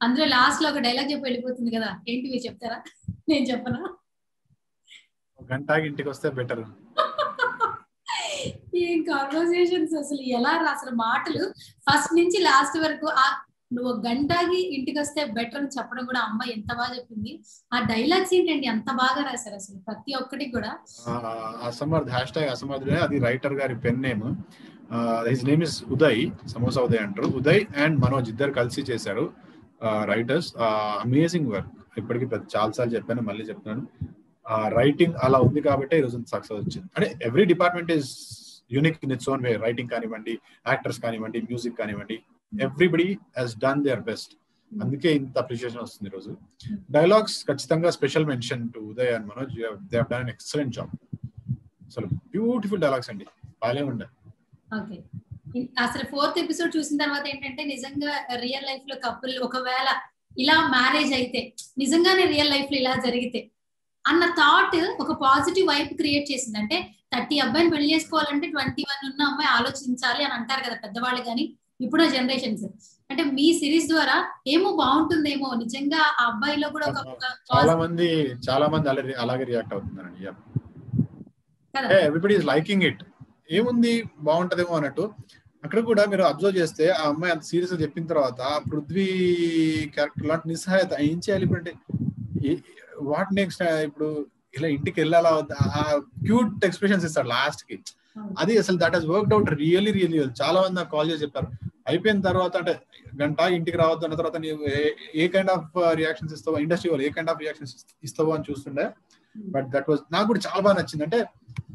అందులో లాస్ట్ లో ఒక డైలాగ్ చెప్పి వెళ్ళిపోతుంది కదా, ఏంటి మీరు చెప్తారా? నేను చెప్పనా? గంటకి ఇంటికి వస్తే బెటర్. ఏం కాన్వర్సేషన్స్ అసలు, ఎలా అసలు మాటలు ఫస్ట్ నుంచి లాస్ట్ వరకు. నువ్వు గంటకి ఇంటికి వస్తే బెటర్ అని చెప్పడం కూడా అమ్మాయి ఎంత బాగా చెప్పింది. ఆ డైలాగ్స్ ఏంటండి అంత బాగా రాశారు అసలు ప్రతి ఒక్కటి కూడా. అసమర్థ్ #అసమర్థ్ అది రైటర్ గారి pen name. His name is Uday, samosa Uday అంటారు. ఉదయ్ అండ్ మనోజ్ ఇద్దరు కలిసి చేశారు రైటర్స్. Amazing work. ఇప్పటికీ చాలా సార్లు చెప్పాను, మళ్ళీ చెప్తున్నాను. రైటింగ్ అలా ఉంది కాబట్టి ఈరోజు సక్సెస్ వచ్చింది. అంటే every department is unique in its own way. Writing కానివ్వండి, యాక్టర్స్ కానివ్వండి, మ్యూజిక్ కానివ్వండి, everybody has done their best. అందుకే ఇంత అప్రిషియేషన్ వస్తుంది ఈరోజు. డైలాగ్స్ ఖచ్చితంగా special mention to Uday and Manoj. They have done an excellent job. అసలు బ్యూటిఫుల్ డైలాగ్స్ అండి, బాలే ఉండే. ఓకే, అసలు 4th ఎపిసోడ్ చూసిన తర్వాత ఏంటంటే నిజంగా రియల్ లైఫ్ లో కపుల్ ఒకవేళ ఇలా మ్యారేజ్ అయితే, నిజంగానే రియల్ లైఫ్ లో ఇలా జరిగితే అన్న థాట్ ఒక పాజిటివ్ వైబ్ క్రియేట్ చేసింది. అంటే 30 అబ్బాయిని పెళ్లి చేసుకోవాలంటే 21 ఉన్న అమ్మాయి ఆలోచించాలి అని అంటారు కదా పెద్దవాళ్ళు, కానీ ఇప్పుడు జనరేషన్స్. అంటే మీ సిరీస్ ద్వారా ఏమో బాగుంటుందేమో నిజంగా ఆ అబ్బాయిలో కూడా ఒక చాలా మంది అలాగే రియాక్ట్ అవుతున్నారండి. Everybody is liking it. ఏముంది బాగుంటదేమో అన్నట్టు. అక్కడ కూడా మీరు అబ్జర్వ్ చేస్తే ఆ అమ్మాయి అంత సీరియస్ గా చెప్పిన తర్వాత పృథ్వీ క్యారెక్టర్ లాంటి నిస్సహాయత, ఏం చేయాలి ఇప్పుడు అంటే వాట్ నెక్స్ట్, ఇప్పుడు ఇలా ఇంటికి వెళ్ళాలా వద్దా, ఆ క్యూట్ ఎక్స్ప్రెషన్స్ ఇస్తాడు లాస్ట్ కి. అది అసలు that has worked out really really well. చాలా మంది నాకు కాల్ చేసి చెప్పారు అయిపోయిన తర్వాత, అంటే గంట ఇంటికి రావద్దు అన్న తర్వాత నీవు ఏ కైండ్ ఆఫ్ రియాక్షన్స్ ఇస్తావో, ఇండస్ట్రీ వాళ్ళు ఏ కైండ్ ఆఫ్ రియాక్షన్స్ ఇస్తావో అని చూస్తుండే. బట్ దట్ వాజ్ నాకు కూడా చాలా బాగా నచ్చింది. అంటే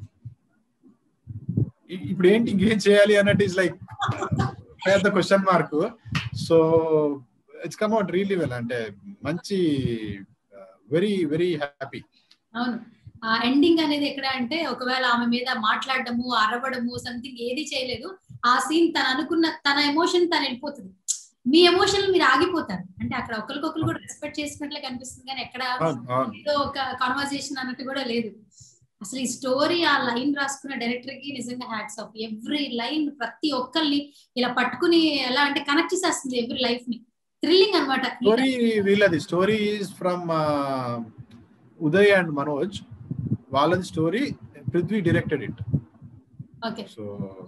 ఇప్పుడు ఏంటి ఇంకేం చేయాలి అన్నట్టు ఇస్ లైక్ పెద్ద question mark. So it's come out really well. అంటే మంచి వెరీ వెరీ హ్యాపీ. అవును, ఆ ఎండింగ్ అనేది ఎక్కడ అంటే ఒకవేళ ఆమె మీద మాట్లాడడము, అరవడము, సంథింగ్ ఏది చేయలేదు. ఆ సీన్ తను అనుకున్న తన ఎమోషన్ తను వెళ్ళిపోతుంది. మీ ఎమోషన్ మీరు ఆగిపోతారు. అంటే అక్కడ ఒకరికొకరు కూడా రెస్పెక్ట్ చేసినట్లే కనిపిస్తుంది, కానీ ఎక్కడ ఏదో ఒక కాన్వర్సేషన్ అన్నట్టు కూడా లేదు. అసలు ఈ స్టోరీ ఆ లైన్ రాసుకున్న డైరెక్టర్ కి నిజంగా హ్యాట్స్ ఆఫ్. ఎవ్రీ లైన్ ప్రతి ఒక్కరిని ఇలా పట్టుకుని ఎలా అంటే కనెక్ట్ చేసేస్తుంది ఎవ్రీ లైఫ్ ని. థ్రిల్లింగ్ అనమాట. స్టోరీ వీళ్ళది story is from Uday and Manoj. వాళ్ళది story, Prithvi directed it. Okay, so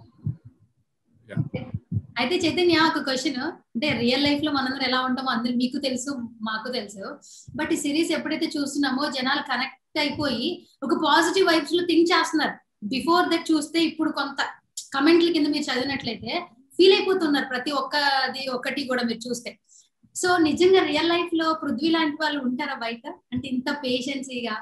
అయితే చైతన్య ఒక క్వశ్చన్. అంటే రియల్ లైఫ్ లో మనందరం ఎలా ఉంటామో అందరు మీకు తెలుసు, మాకు తెలుసు. బట్ ఈ సిరీస్ ఎప్పుడైతే చూస్తున్నామో జనాలు కనెక్ట్ అయిపోయి ఒక పాజిటివ్ వైబ్స్ లో థింక్ చేస్తున్నారు. బిఫోర్ దట్ చూస్తే ఇప్పుడు కొంత కమెంట్ల కింద మీరు చదివినట్లయితే ఫీల్ అయిపోతున్నారు ప్రతి ఒక్కది ఒకటి కూడా మీరు చూస్తే. సో నిజంగా రియల్ లైఫ్ లో పృథ్వీ లాంటి వాళ్ళు ఉంటారా బయట? అంటే ఇంత పేషెన్సీగా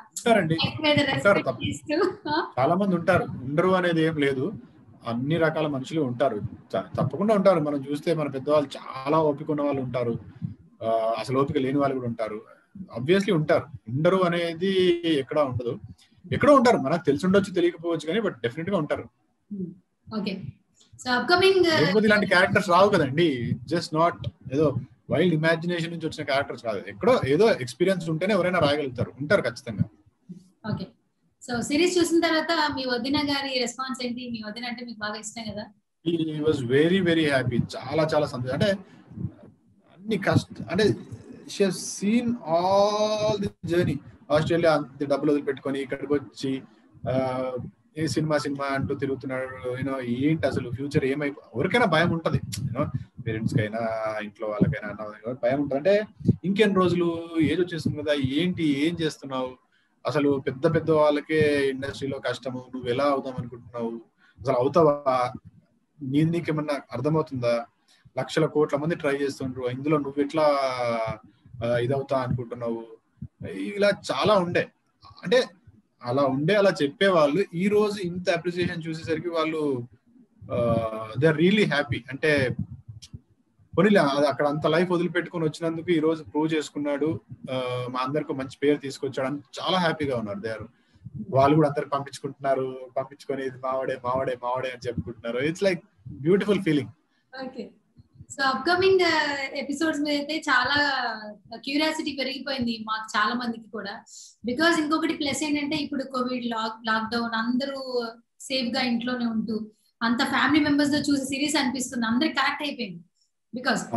చాలా మంది ఉంటారు, ఉండరు అనేది ఏం లేదు. అన్ని రకాల మనుషులు ఉంటారు, తప్పకుండా ఉంటారు. మనం చూస్తే మన పెద్దవాళ్ళు చాలా ఓపిక ఉన్న వాళ్ళు ఉంటారు, అసలు ఓపిక లేని వాళ్ళు కూడా ఉంటారు. ఆబ్వియస్లీ ఉంటారు, ఉండరు అనేది ఎక్కడ ఉండదు. ఎక్కడో ఉంటారు, మనకు తెలిసి ఉండొచ్చు తెలియకపోవచ్చు కానీ బట్ డెఫినెట్ గా ఉంటారు. ఓకే, సో అప్కమింగ్ ఇలాంటి క్యారెక్టర్స్ రావు కదండి. జస్ట్ నాట్ ఏదో వైల్డ్ ఇమాజినేషన్ నుంచి వచ్చిన క్యారెక్టర్స్ కాదు. ఎక్కడో ఏదో ఎక్స్పీరియన్స్ ఉంటేనే ఎవరైనా రాయగలుగుతారు, ఉంటారు ఖచ్చితంగా. ఓకే, సో సిరీస్ చూసిన తర్వాత మీ వదిన గారి రెస్పాన్స్ ఏంటి? మీ వదిన అంటే మీకు బాగా ఇష్టం కదా? He was very very happy. చాలా చాలా సంతోషం. అంటే అన్ని అంటే she has seen all the journey. Australia అంత డబ్బులు వదిలిపెట్టుకొని ఇక్కడికి వచ్చి ఏ సినిమా అంటూ తిరుగుతున్నాడు. యూనో ఏంటి అసలు ఫ్యూచర్ ఎవరికైనా భయం ఉంటది, యూనో పేరెంట్స్ కైనా ఇంట్లో వాళ్ళకైనా భయం ఉంటుంది. అంటే ఇంకెన్ని రోజులు ఏజ్ వచ్చేస్తుంది కదా, ఏం చేస్తున్నావు, అసలు పెద్ద పెద్ద వాళ్ళకే ఇండస్ట్రీలో కష్టము, నువ్వు ఎలా అవుదాం అనుకుంటున్నావు, అసలు అవుతావా, నీకేమన్నా అర్థమవుతుందా, లక్షల కోట్ల మంది ట్రై చేస్తుండ్రు, ఇందులో నువ్వు ఎట్లా ఇదవుతా అనుకుంటున్నావు, ఇలా చాలా ఉండే. అంటే అలా చెప్పేవాళ్ళు ఈ రోజు ఇంత అప్రిసియేషన్ చూసేసరికి వాళ్ళు దే ఆర్ రియల్లీ హ్యాపీ. అంటే పోనీలే అక్కడ అంత లైఫ్ వదిలిపెట్టుకుని వచ్చినందుకు ఈ రోజు ప్రూవ్ చేసుకున్నాడు, మా అందరికి మంచి పేరు తీసుకొచ్చాడు అని చాలా హ్యాపీగా ఉన్నారు. దే ఆర్ వాళ్ళు కూడా అందరికి పంపించుకొని మావాడే అని చెప్పుకుంటున్నారు. It's like beautiful feeling. Okay, so upcoming episodes మీద అయితే చాలా క్యూరియాసిటీ పెరిగిపోయింది మాకు చాలా మందికి కూడా. బికాస్ ఇంకొకటి ప్లస్ ఏంటంటే ఇప్పుడు కోవిడ్ లాక్డౌన్ అందరూ సేఫ్ గా ఇంట్లోనే ఉంటూ అంత ఫ్యామిలీ మెంబర్స్ తో చూసే సిరీస్ అనిపిస్తుంది, అందరికి కనెక్ట్ అయిపోయింది. బికాస్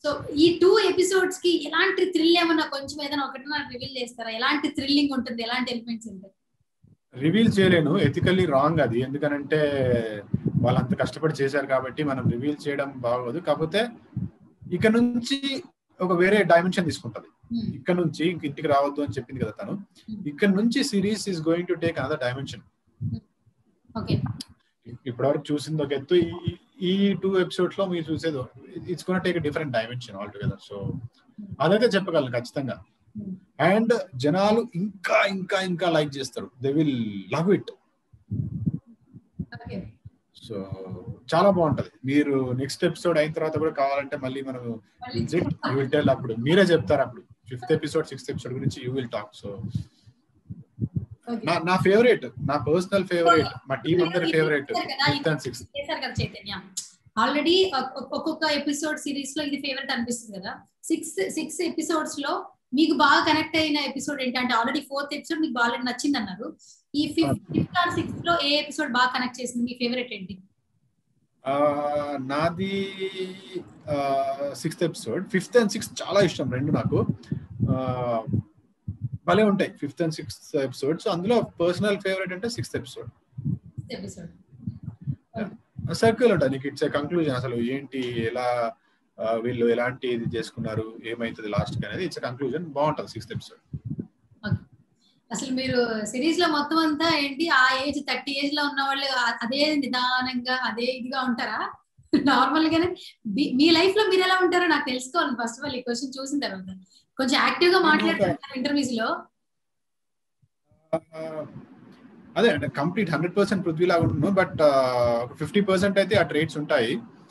సో ఈ 2 ఎపిసోడ్స్ కి ఎలాంటి థ్రిల్ ఏమన్నా కొంచెం ఏదైనా ఒకటి నాకు రివీల్ చేస్తారా? ఎలాంటి థ్రిల్లింగ్ ఉంటుంది, ఎలాంటి ఎలిమెంట్స్ ఉంటాయి? రివీల్ చేయలేను, ఎథికల్లీ రాంగ్ అది. ఎందుకనంటే వాళ్ళు అంత కష్టపడి చేశారు కాబట్టి మనం రివీల్ చేయడం బాగోదు. కాకపోతే ఇక నుంచి ఒక వేరే డైమెన్షన్ తీసుకుంటది. ఇక్కడ నుంచి ఇంటికి రావద్దు అని చెప్పింది కదా తను. ఇక్కడ నుంచి series is going to take another dimension. ఇప్పటివరకు చూసింది ఒక ఎత్తు, ఈ 2 ఎపిసోడ్స్ లో మీరు చూసేది it's gonna take different dimension all together. So అదైతే చెప్పగలను ఖచ్చితంగా. అండ్ జనాలు ఇంకా ఇంకా ఇంకా లైక్ చేస్తారు, they will love it. So చాలా బాగుంటది. మీరు నెక్స్ట్ ఎపిసోడ్ అయిన తర్వాత కూడా కావాలంటే మళ్ళీ మనం అప్పుడు మీరే చెప్తారు. అప్పుడు 5th ఎపిసోడ్ 6th ఎపిసోడ్ గురించి యూ విల్ టాక్. సో నా ఫేవరెట్, నా పర్సనల్ ఫేవరెట్, మా టీం అందరి favourite 5th and 6th. Chaitanya already ఒక్కొక్క ఎపిసోడ్ సిరీస్ లో ఇది ఫేవరెట్ అనిపిస్తుంది కదా. 6 ఎపిసోడ్స్ లో మీకు బాగా కనెక్ట్ అయిన ఎపిసోడ్ ఏంటంటే, ఆల్రెడీ 4th ఎపిసోడ్ మీకు బాగా నచ్చింది అన్నారు. ఈ 5th or 6th లో ఏ ఎపిసోడ్ బాగా కనెక్ట్ చేసింది? మీ ఫేవరెట్ ఏంటి? నాది 6th episode. 5th and 6th చాలా ఇష్టం, రెండు నాకు భలే ఉంటాయి 5th and 6th ఎపిసోడ్స్. అందులో పర్సనల్ ఫేవరెట్ అంటే 6th ఎపిసోడ్. సర్కిల్ ఉంటుంది నీకు, ఇట్స్ ఏ కంక్లూజన్. అసలు ఏంటి, ఎలా వీళ్ళు ఎలాంటి ఇది చేసుకున్నారు, ఏమైతుంది లాస్ట్ అనేది ఇట్స్ కంక్లూజన్. బాగుంటుంది 6th ఎపిసోడ్. అసలు మీరు సిరీస్ లో మొత్తం అంతా ఏంటి, ఆ ఏజ్ 30 ఏజ్ లో ఉన్న వాళ్ళు అదే నిదానంగా అదే ఇదిగా ఉంటారా? నార్మల్ గానే మీ లైఫ్ లో మీరు ఎలా ఉంటారో నాకు తెలుసుకోవాలి. ఫస్ట్ ఆఫ్ ఆల్ ఈ క్వశ్చన్ చూసిన తర్వాత కొంచెం యాక్టివ్ గా మాట్లాడుతుంటారు ఇంటర్వ్యూస్ లో. అదే అంటే కంప్లీట్ 100% పృథ్వీ లాగా ఉంటున్నాను, బట్ 50% అయితే ఆ ట్రేట్స్ ఉంటాయి.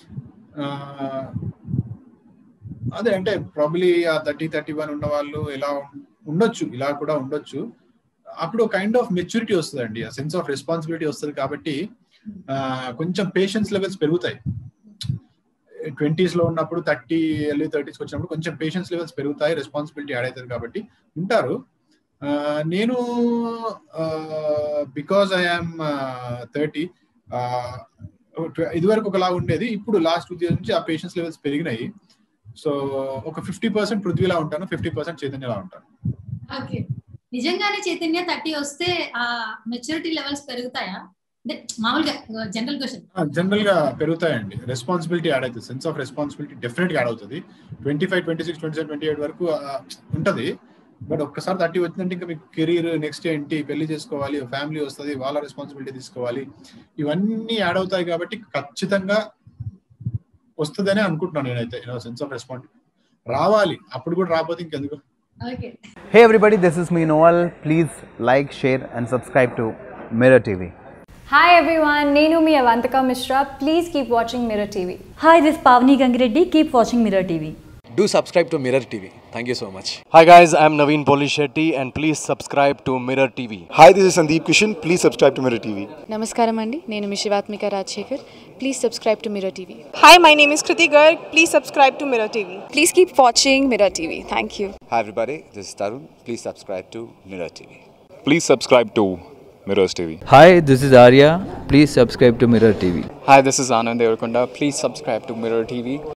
అదే అంటే ప్రాబ్లీ ఆ 30-31 ఉన్న వాళ్ళు ఎలా ఉండొచ్చు, ఇలా కూడా ఉండొచ్చు. అప్పుడు కైండ్ ఆఫ్ మెచ్యూరిటీ వస్తుందండి, ఆ సెన్స్ ఆఫ్ రెస్పాన్సిబిలిటీ వస్తుంది. కాబట్టి కొంచెం పేషెన్స్ లెవెల్స్ పెరుగుతాయి. 20s లో ఉన్నప్పుడు 30s వచ్చినప్పుడు కొంచెం పేషెన్స్ లెవెల్స్ పెరుగుతాయి, రెస్పాన్సిబిలిటీ యాడ్ అవుతుంది. కాబట్టి ఉంటారు. నేను బికాజ్ ఐఎమ్ 30, ఇదివరకు ఒకలా ఉండేది, ఇప్పుడు లాస్ట్ 2 years నుంచి ఆ పేషెన్స్ లెవెల్స్ పెరిగినాయి. సో ఒక 50% పృథ్వీలా ఉంటాను, 50% చైతన్యలా ఉంటాను. ఓకే, నిజంగానే చైతన్య 30 వస్తే ఆ మెచ్యూరిటీ లెవెల్స్ పెరుగుతాయా? అంటే మామూలుగా జనరల్ క్వశ్చన్. జనరల్ గా పెరుగుతాయండి, రెస్పాన్సిబిలిటీ యాడ్ అవుతుంది, సెన్స్ ఆఫ్ రెస్పాన్సిబిలిటీ డెఫినెట్ గా యాడ్ అవుతుంది. 25, 26, 27, 28 వరకు ఉంటది. బట్ ఒక్కసారి 30 వచ్చిందంటే ఇంకా మీకు కెరీర్, నెక్స్ట్ ఏంటి, పెళ్లి చేసుకోవాలి, ఫ్యామిలీ వస్తుంది, వాళ్ళ రెస్పాన్సిబిలిటీ తీసుకోవాలి, ఇవన్నీ యాడ్ అవుతాయి. కాబట్టి ఖచ్చితంగా వస్తుందని అనుకుంటున్నాను నేనైతే. సెన్స్ ఆఫ్ రెస్పాన్సిబిలిటీ రావాలి, అప్పుడు కూడా రాకపోతే ఇంకెందుకు. Hey everybody, this is me Noel. Please like, share and subscribe to Mirror TV. Hi everyone, Nenu mi Avantika Mishra. Please keep watching Mirror TV. Hi, this is Pavni Gangireddy. Keep watching Mirror TV. Do subscribe to Mirror TV. Thank you so much. Hi guys, I am Naveen Polishetty and please subscribe to Mirror TV. Hi, this is Sandeep Kishan. Please subscribe to Mirror TV. Namaskaram andi, nenu mi Shivatmika Rajshekhar. Please subscribe to Mirror TV. Hi, my name is Kriti Garg. Please subscribe to Mirror TV. Please keep watching Mirror TV. Thank you. Hi everybody, this is Tarun. Please subscribe to Mirror TV. Please subscribe to Mirrors TV. Hi, this is Arya. Please subscribe to Mirror TV. Hi, this is Anand Devarakonda. Please subscribe to Mirror TV.